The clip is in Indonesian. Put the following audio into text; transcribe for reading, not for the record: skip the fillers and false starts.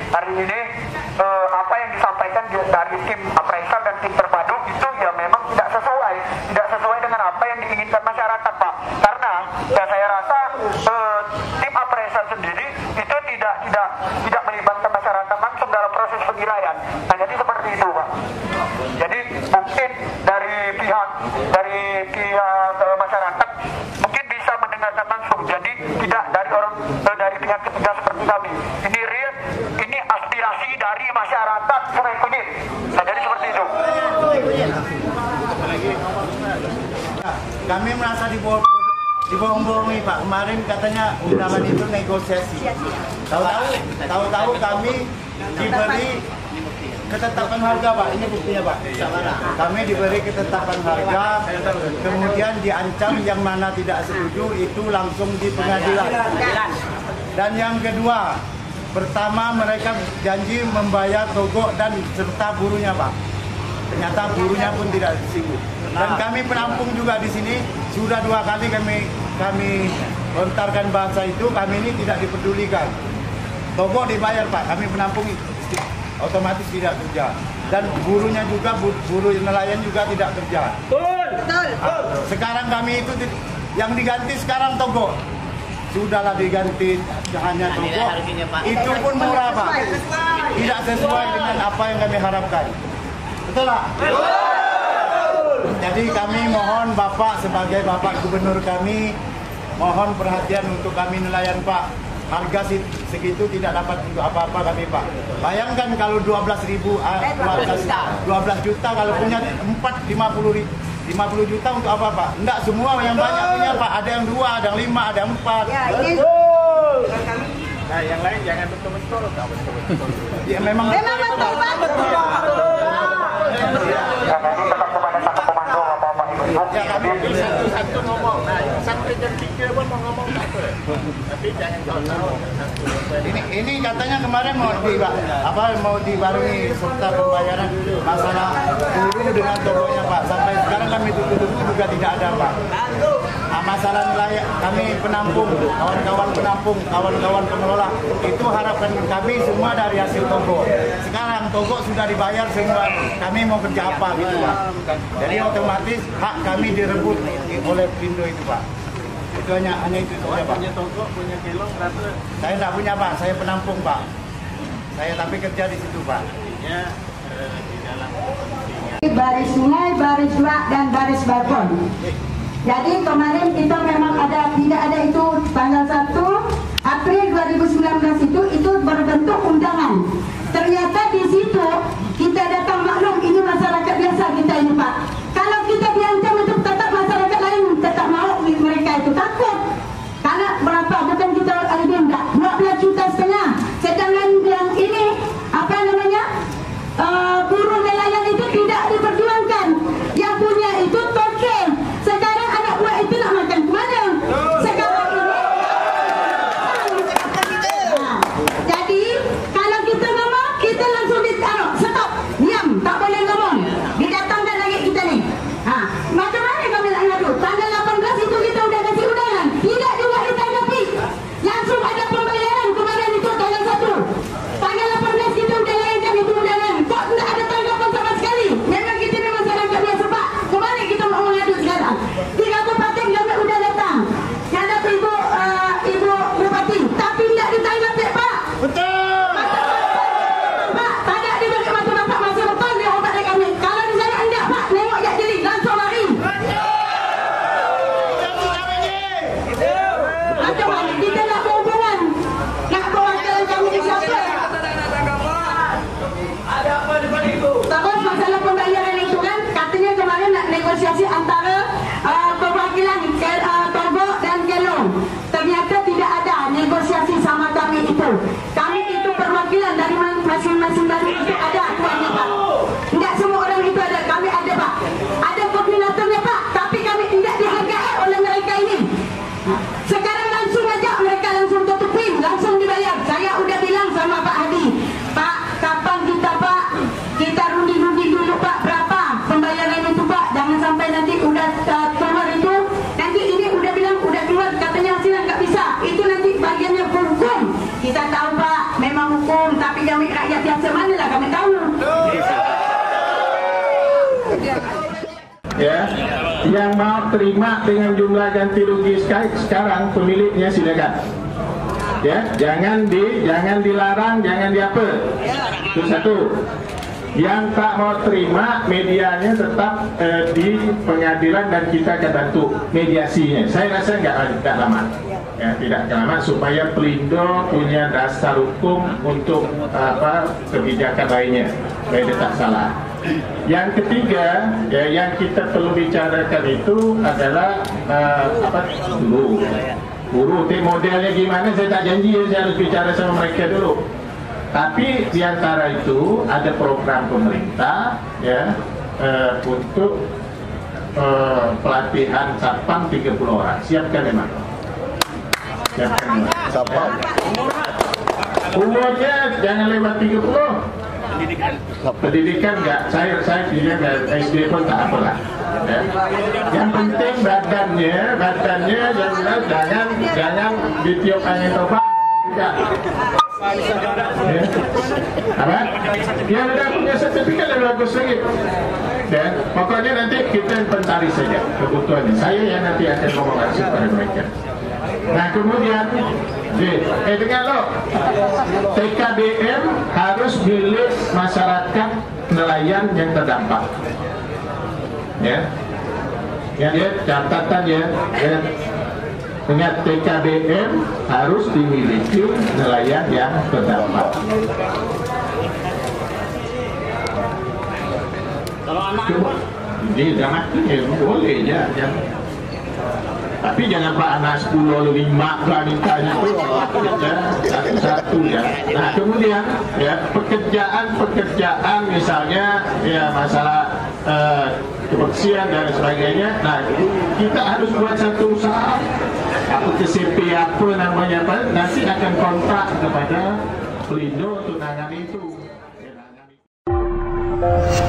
hari ini apa yang disampaikan dari tim appraisal dan tim terpadu itu ya memang tidak sesuai dengan apa yang diinginkan masyarakat, Pak. Karena ya saya rasa tim appraisal sendiri itu tidak melibatkan masyarakat langsung dalam proses penilaian. Nah, jadi seperti itu, Pak. Jadi mungkin dari pihak masyarakat mungkin bisa mendengarkan langsung. Jadi tidak dari pihak ketiga seperti kami. Ini real, ini aspirasi dari masyarakat Sungai Kunir. Nah, jadi seperti itu. Kami merasa dibohong-bohongi, Pak. Kemarin katanya undangan itu negosiasi. Tahu-tahu kami diberi ketetapan harga, Pak. Ini buktinya, Pak. Kami diberi ketetapan harga, kemudian diancam yang mana tidak setuju itu langsung di pengadilan. Dan yang kedua, pertama mereka janji membayar togok dan serta burunya, Pak. Ternyata burunya pun tidak disinggung. Dan kami penampung juga di sini sudah 2 kali kami lontarkan bahasa itu, kami ini tidak dipedulikan. Togok dibayar, Pak. Kami penampung otomatis tidak kerja. Dan burunya juga, buruh nelayan juga tidak kerja. Betul. Sekarang kami itu yang diganti sekarang togok. Sudahlah diganti hanya togok. Itu pun murah, Pak. Tidak sesuai dengan apa yang kami harapkan. Betul lah? Jadi kami mohon Bapak sebagai Bapak Gubernur kami, mohon perhatian untuk kami nelayan, Pak. Harga segitu tidak dapat untuk apa-apa kami, Pak. Bayangkan kalau 12 juta kalau punya 50 juta untuk apa, Pak? Enggak semua yang banyak punya, Pak. Ada yang 2, ada yang 5, ada yang 4. Ya, ini Nah, yang lain jangan betul-betul. Ya, memang betul, Pak. Ya, kami tetap kepada satu komando Bapak Ibu. Ya, kami Satu ngomong. Nah, sampai jam 3 pun mau ngomong tak apa. Tapi jangan jauh-jauh. ini katanya kemarin mau dibarengi serta pembayaran masalah buruh dengan togoknya, Pak. Sampai sekarang kami tunggu juga tidak ada, Pak. Nah, masalah nelayan kami penampung, kawan-kawan penampung, kawan-kawan pengelola itu harapan kami semua dari hasil togok. Sekarang togok sudah dibayar semua, kami mau kerja apa gitu, Pak. Jadi otomatis hak kami direbut oleh Pindo itu, Pak. Itu hanya itu saja, Pak. Punya togok, punya kelong, berapa? Saya tidak punya, Pak. Saya penampung, Pak. Saya tapi kerja di situ, Pak. Artinya di dalam baris sungai, baris luak, dan baris balkon. Jadi kemarin kita memang tidak ada itu tanggal 1 April 2019 itu berbentuk undangan. Ternyata di situ kita datang maklum ini masyarakat biasa kita ini, Pak. Kalau kita diancam untuk tetap masyarakat lain tetap mau mereka itu takut. Karena berapa bukan kita ada enggak 12,5 juta. Sedangkan yang ini apa namanya buruh nelayan itu tidak diperjuangkan. Yang punya itu toke. Sekarang anak buah itu nak makan kemana? Sekarang ini. Nah, jadi kalau kita ngomong kita langsung ditaruh stop, diam, tak boleh ngomong. Didatangkan lagi kita nih. Macam mana kami nak ngadu? Tanggal 18 itu kita udah kasih undangan, tidak juga ditanggapi. Langsung ada pembayaran kemarin itu tanggal 1. Tanggal 18 kita udah layangkan itu undangan. Kok tidak ada tanggapan sama sekali? Memang kita ni masyarakat biasa, Pak. Kemarin kita mau mengadu sekarang. 3 kabupaten kami udah datang. Hadap Ibu Bupati, tapi tidak ditanggapi, Pak. Betul. Pak, tidak diberi mata Bapak masih betul dia obat dari kami. Kalau di sana enggak, Pak, nengok jak jeli, langsung lari. Macam mana kita nak berhubungan? Nak perwakilan kami di siapa? ada apa di balik itu? Terus masalah pembayaran itu kan, katanya kemarin nak negosiasi antara perwakilan Togok dan Kelong. Ternyata tidak ada negosiasi sama kami itu. Kami itu perwakilan dari masing-masing dari itu ada tuannya, Pak. Tidak semua orang itu ada, kami ada, Pak. Ada koordinatornya, Pak, tapi kami tidak dihargai oleh mereka ini. Sekarang langsung aja mereka langsung tutupin, langsung dibayar. Saya udah bilang sama Pak Hadi, Pak, kapan kita, Pak, kita rundi-rundi dulu, Pak, berapa pembayaran itu, Pak. Jangan sampai nanti udah keluar itu, nanti ini udah bilang udah keluar, katanya hasilnya nggak bisa. Itu nanti bagiannya hukum. Kita tahu, Pak, memang hukum, tapi yang rakyat biasa mana lah kami tahu. Ya, yang mau terima dengan jumlah ganti rugi sekarang pemiliknya silakan. Ya, jangan dilarang, jangan diapa. Itu satu. Yang tak mau terima, medianya tetap di pengadilan dan kita akan bantu mediasinya. Saya rasa tidak lama, ya, tidak lama supaya Pelindo punya dasar hukum untuk kebijakan lainnya, supaya dia tak salah. Yang ketiga, ya, yang kita perlu bicarakan itu adalah guru. Modelnya gimana? Saya tak janji saya harus bicara sama mereka dulu. Tapi di antara itu ada program pemerintah, ya, untuk pelatihan satpam 30 orang. Siapkan memang. Siapkan memang. Umurnya jangan lewat 30. Pendidikan enggak, saya pilih SD pun tak apalah. Ya. Yang penting badannya jangan ditiup angin tobat. Ya. Apa? Dia udah punya sertifikat lebih bagus lagi. Dan pokoknya nanti kita inventaris saja kebutuhannya. Saya yang nanti akan ngomong langsung pada mereka. Nah kemudian, dengar lo, TKBM harus milik masyarakat nelayan yang terdampak. Ya, yang dia catatannya, ya. Ingat, TKBM harus dimiliki nelayan yang terdampak. Kalau anak ini jangan boleh ya. Tapi jangan Pak anak 10, 5 lah mintanya tuh satu ya. Nah kemudian ya pekerjaan misalnya ya masalah kebersihan dan sebagainya. Nah kita harus buat satu usaha. Aku TCP apa namanya apa, nanti akan kontrak kepada Pelindo untuk nangani itu.